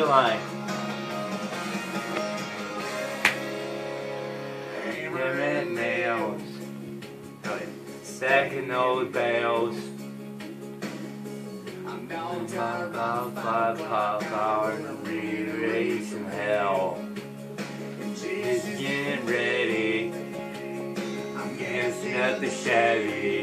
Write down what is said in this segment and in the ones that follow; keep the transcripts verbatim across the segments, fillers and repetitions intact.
line. Emmett nails. Stacking those bales. Five, five, five, five hours to re-raise some hell. Just getting ready. Dancing at the Chevy.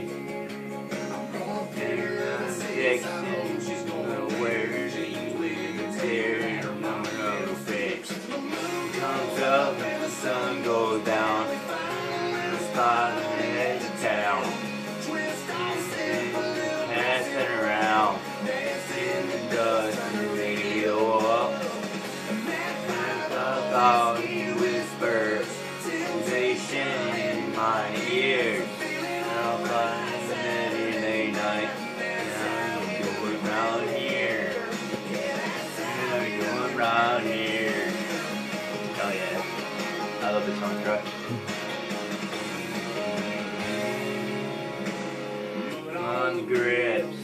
And I'm Dixon, she's gonna wear the tear and her mama will fix. Comes up and the sun goes down. The spot on the edge of town. Passing around. In the dust and the radio up. And all you whisper. Sensation in my ears. I'll find the Saturday night. And I'm going round here. And I'm going round here. Oh yeah. I love this song, bro. On the grips.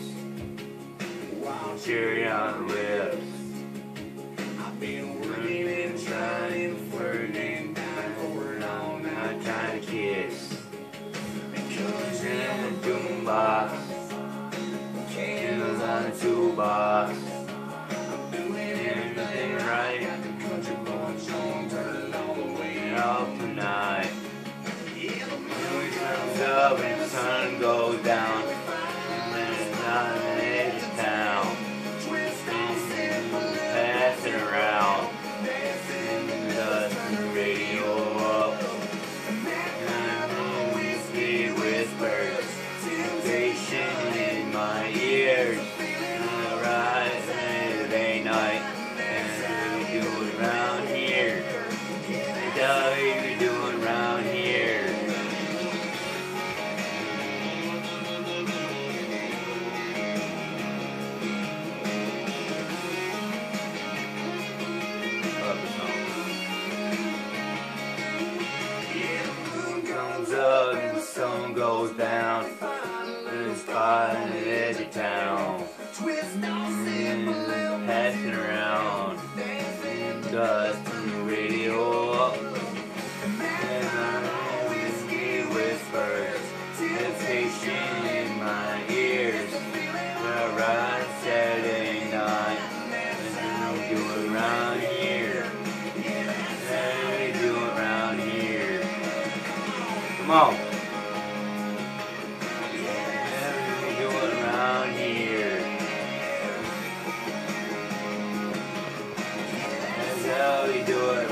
Cherry on the lips. I've been running, trying, flirting, I'm not trying to kiss. Because in the boombox, candles on the toolbox. I'm doing everything right. Country boy, turn all the way off tonight. The moon comes up and the sun goes down. And then it's not an edge of town. Passing around. In the dust and the radio up. And whiskey whispers. Sensation in my ears. And I rise Saturday night. And we do it around here. And how you doing around here? Up and the sun goes down. And it's spot on the edge of town. And passing around. And dust and the radio up. And I'm whiskey whispers. Sensation in my ears. I ride Saturday night. And we do it around here. And we do it around here. Come on. Yeah, we do it around here. That's how we do it